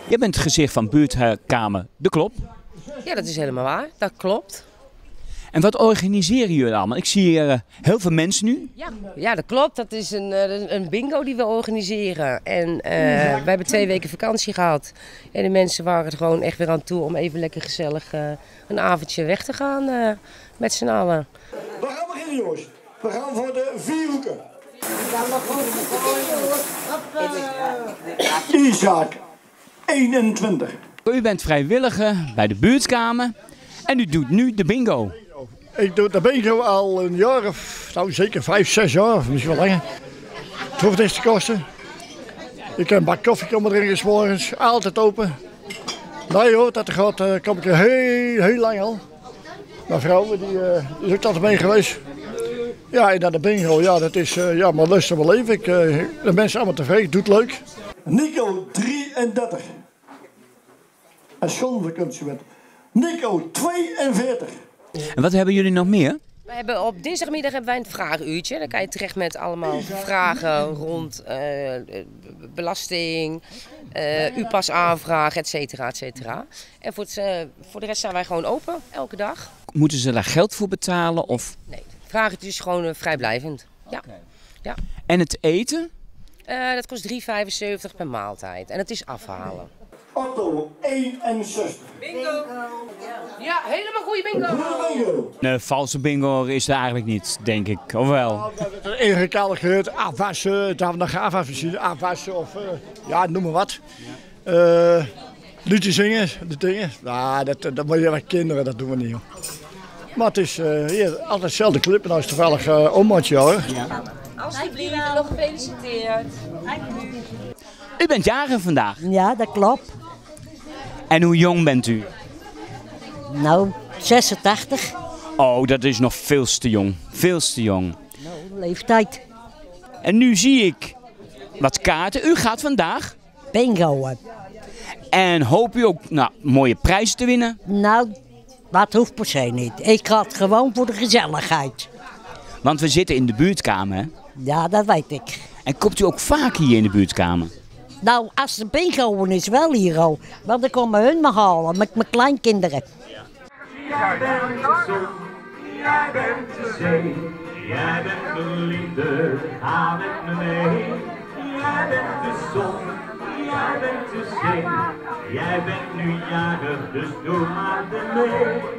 Jij bent het gezicht van buurtkamer De Klop. Ja, dat is helemaal waar. Dat klopt. En wat organiseren jullie allemaal? Ik zie hier heel veel mensen nu. Ja, dat klopt. Dat is een bingo die we organiseren. En we hebben 2 weken vakantie gehad. En de mensen waren er gewoon echt weer aan toe om even lekker gezellig een avondje weg te gaan met z'n allen. We gaan beginnen, jongens. We gaan voor de 4 hoeken. Isaac, 21. U bent vrijwilliger bij de buurtkamer en u doet nu de bingo. Ik doe de bingo al een jaar of, nou zeker 5, 6 jaar, of misschien wel langer. Het hoeft niks te kosten. Ik heb een bak koffie komen drinken 's morgens, altijd open. Nee hoor, dat gaat, kom ik er heel lang al. Mijn vrouw die is ook altijd mee geweest. Ja, en dan de bingo, ja, dat is ja, mijn lust en mijn leven. De mensen allemaal tevreden, doet leuk. Nico, 33. En schoonvakantie met Nico, 42. En wat hebben jullie nog meer? We hebben op dinsdagmiddag hebben wij een vragenuurtje. Dan kan je terecht met allemaal vragen rond belasting, U-pas aanvragen, et cetera, et cetera. En voor de rest zijn wij gewoon open, elke dag. Moeten ze daar geld voor betalen? Of? Nee, vragen is gewoon vrijblijvend. Ja. Ja. En het eten? Dat kost €3,75 per maaltijd. En het is afhalen. Otto, 61. Bingo! Ja, helemaal goede bingo! Bingo. Een valse bingo is er eigenlijk niet, denk ik. Of wel? Enige kale gehoord, afwassen, daar hebben we nog afwasmachine, afwassen of ja, noem maar wat. Liedjes zingen, de dingen. Nou, dat moet je met kinderen, dat doen we niet hoor. Maar het is hier altijd hetzelfde clip en als toevallig omaatje hoor. Ja. Alsjeblieft, nog gefeliciteerd. U bent jarig vandaag. Ja, dat klopt. En hoe jong bent u? Nou, 86. Oh, dat is nog veel te jong. Veel te jong. Nou, leeftijd. En nu zie ik wat kaarten. U gaat vandaag. Bingo. En hoop u ook mooie prijzen te winnen? Nou, dat hoeft per se niet. Ik ga het gewoon voor de gezelligheid. Want we zitten in de buurtkamer, hè? Ja, dat weet ik. En komt u ook vaak hier in de buurtkamer? Nou, als de bingo is wel hier al. Want dan komen hun me halen met mijn kleinkinderen. Jij bent de zon, jij bent de zee. Jij bent de liefde, ga met me mee. Jij bent de zon, jij bent de zee. Jij bent nu jarig, dus doe maar de mee.